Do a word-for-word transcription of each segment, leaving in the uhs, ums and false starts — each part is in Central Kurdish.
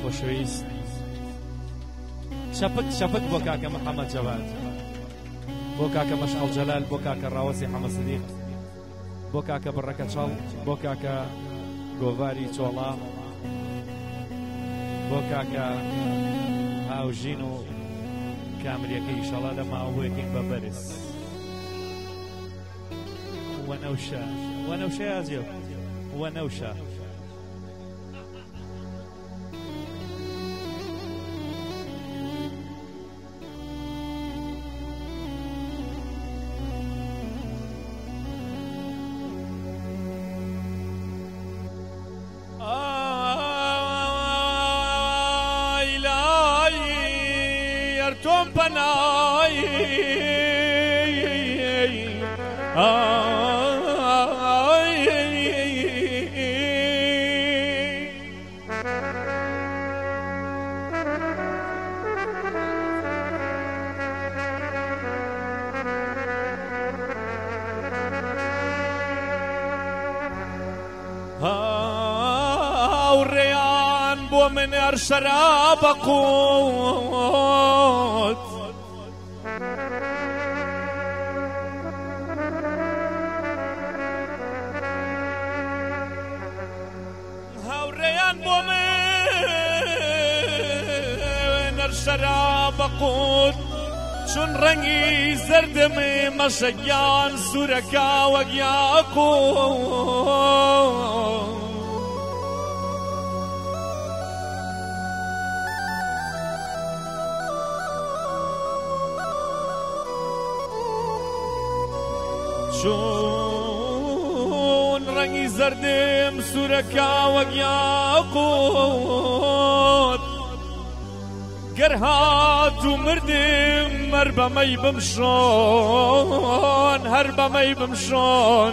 خۆشەویست شەپک شەپک بۆ کاکە محەممەد جەواد، بۆ کاکە مەشعەڵ جەلال، بۆ کاکە ڕاوەسی حەمە سیدیق، بۆ کاکە بڕەکە چەڵ، بۆ کاکە گۆڤاری چۆڵا، بۆ کاکە هاوژین و کامریەکەی ئیشەڵا لە ماوەیەکین بە بەرز وەنەوشە وەنەوشە یازیۆ وەنەوشە توم پنای هاوڕێیان بۆ من هەر شەراب قوت هاوڕێیان بۆ من هەر شەراب قوت چون ڕەنگی زەردەمێ مەشەگیان سوورەکە وەک یاقوت چون ڕەنگی زەردم سوورەکە وەک یاقوت گەر هات و مردم هەر بەمەی بمشۆن هەر بەمەی بمشۆن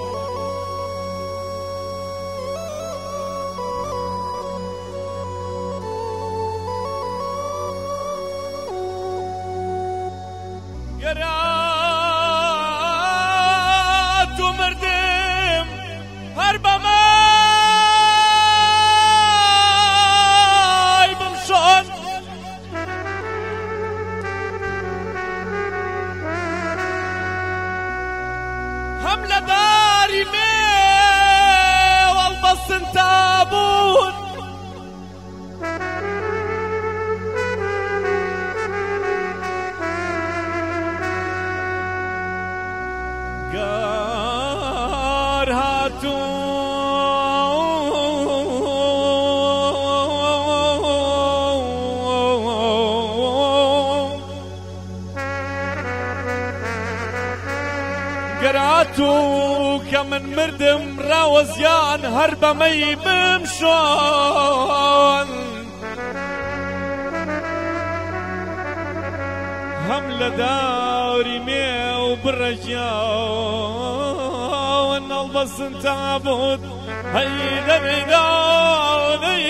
گەر هر بەمای بمشۆن هەم لە داری مێوە هەڵبەستن تابوون گەر هاتوون گەراتو کە من مردم ڕاوەزیان هەر بەمەی بمشۆن هەم لە داوری مێو بڕەگیاون هەڵبەستن تابوت هەی دەمێدانەی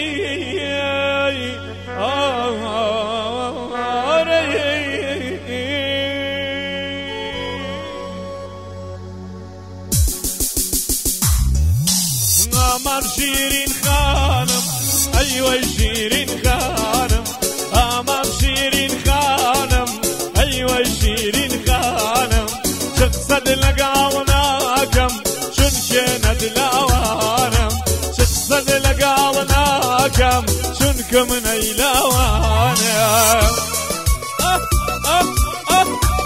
آمار شیرین خانم ایوای شیرین خانم آمار شیرین خانم ایوای شیرین خانم شخصد لقاو ناکم چون که ندلاوانم شخصد لقاو ناکم چون که من ایلاوانم آه آه آه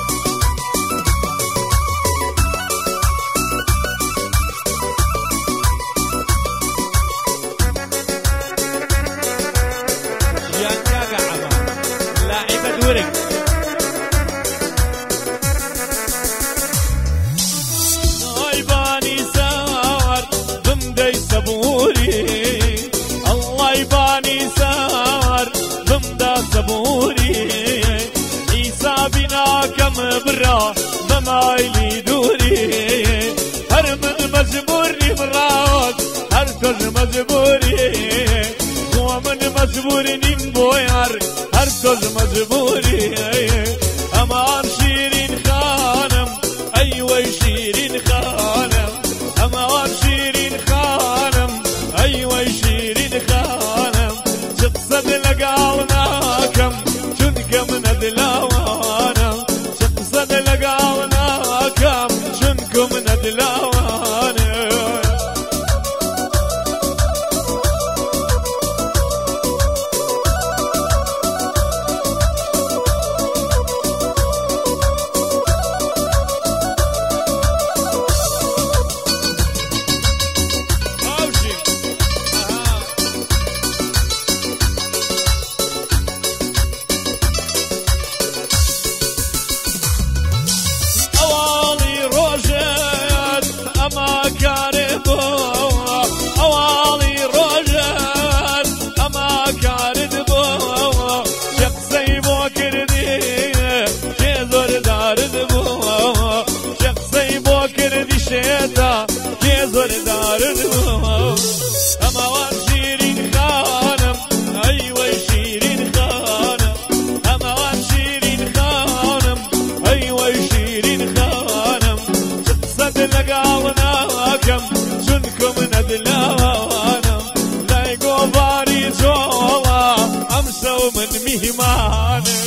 الله يباني سار ضمدا صبوري عيسى بنا كم برا ممايلي دوري هر من مجبورني مراوك هر كل مجبوري هو من مجبورني مبويار هر كل مجبوري امان شيرين خانم ايوه شيرين خانم امان شيرين خانم ايوه شيرين خانم ندلاوانه شيتا كيزور دارنو أما وان شيرين خانم أيوة شيرين خانم أما وان شيرين خانم أيوة شيرين خانم تقصد لقاونا كم شنكم ندلاوانم لا يقو باري جولا أمسو من مهمانم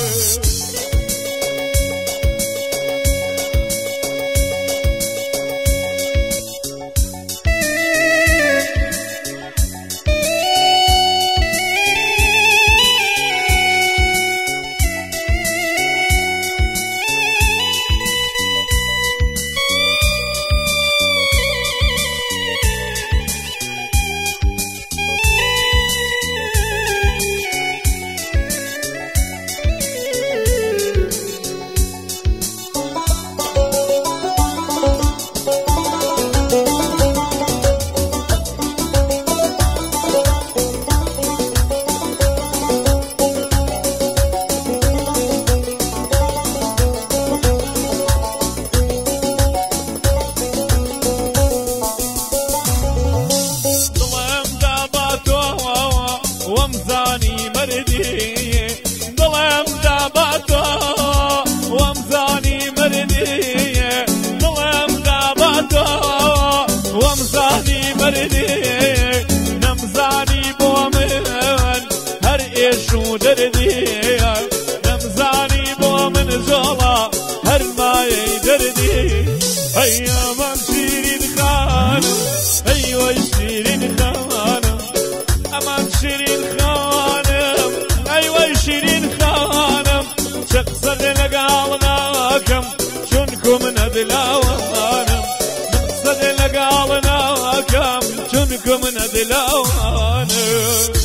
ومزاني مردي ظلم داباتو ومزاني مردي ظلم داباتو ومزاني مردي نمزاني بومن هر ايشو دردي نمزاني بومن جولا هر ما يدردي هيا من شيرين خانم ايوه شيرين خانم امان شيرين خانم ايوه شيرين خانم شقصد لقالناكم شنكم ندلاوانم شقصد لقالناكم شنكم ندلاوانم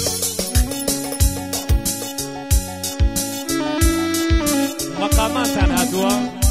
مقامات عن هدوء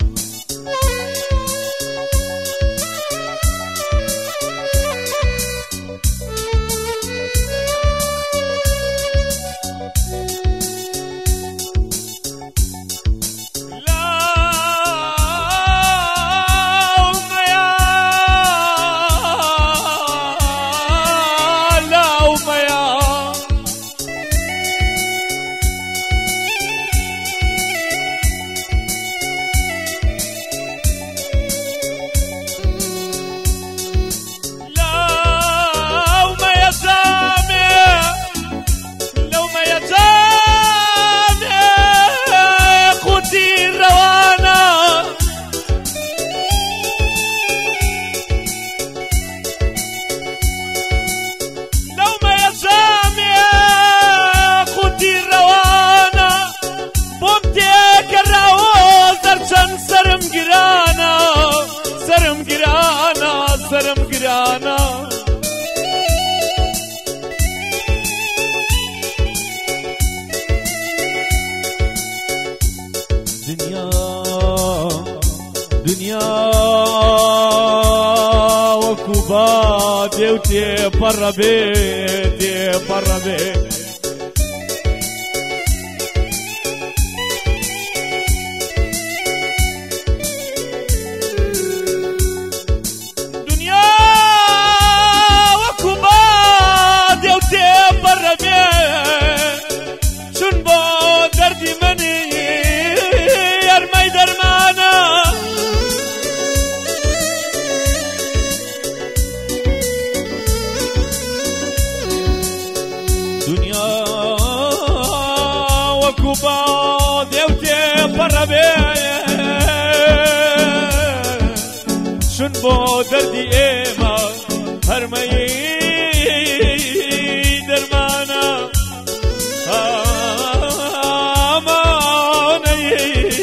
سرم گرانا دنیا دنیا وكوبا ديوتي بربي دي بربي دنیا بو دردي إيما هرمي درمانا آماني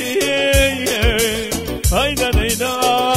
هيدا نيدا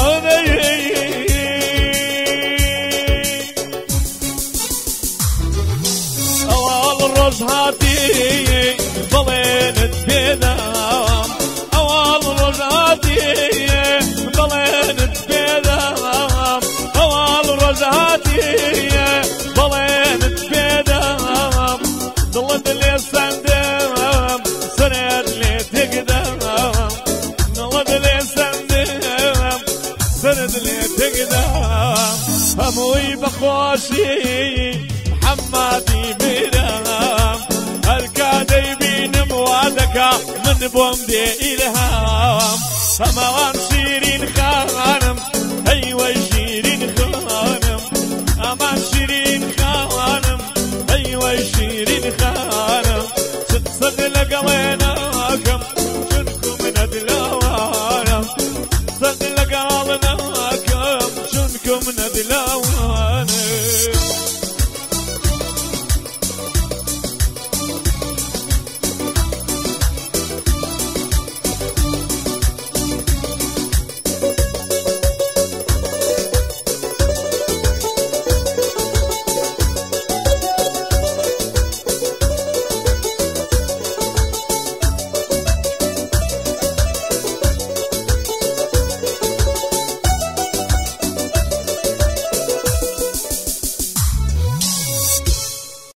أول الرز هاتي ضلينت بيدام أول الرز هاتي ضلينت بيدام أول الرز هاتي ضلينت بيدام ضلت لي سندم سند لي تقدم ضلت لي سندم سند لي تقدم هموي بخوشي محمدي بيرام هالكادي بين موادك من بومدي إلهام أمان شيرين خانم أيوة شيرين خانم أمان شيرين خانم أيوة شيرين خانم صدق لقليناكم شنكم ندلوانا صدق لقلناكم شنكم ندلوانا